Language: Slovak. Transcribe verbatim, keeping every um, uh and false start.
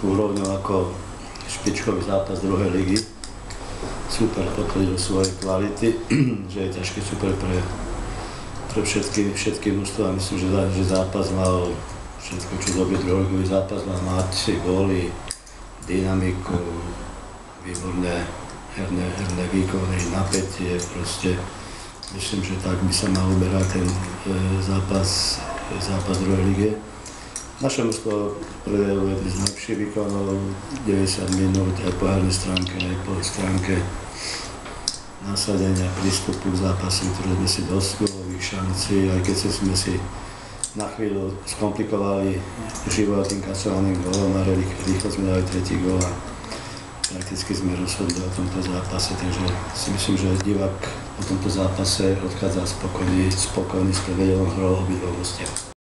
úrovňou ako špičkový zápas druhej ligy. Super potvrdil svoje kvality, že je ťažký super pre, pre všetky, všetky mužstva. Myslím, že, že zápas mal všetko, čo dobie druholigový zápas, mal mať góly, dynamiku, výborné herné, herné výkony, napätie, proste. Myslím, že tak by sa mal uberať ten e, zápas, zápas druhej lige. Naše mužstvo prvé uvedli z najlepších výkonov, deväťdesiat minút aj po hernej stránke, aj po stránke nasadenia, prístupu k zápasu, ktoré sme si dosť gólových šancí, aj keď sme si na chvíľu skomplikovali život tým kasovaným gólom a rýchlo sme dali tretí gól a prakticky sme rozhodli o tomto zápase, takže si myslím, že divák po tomto zápase odchádza spokojný, spokojný s prevedenou hrou obidvoch hostí.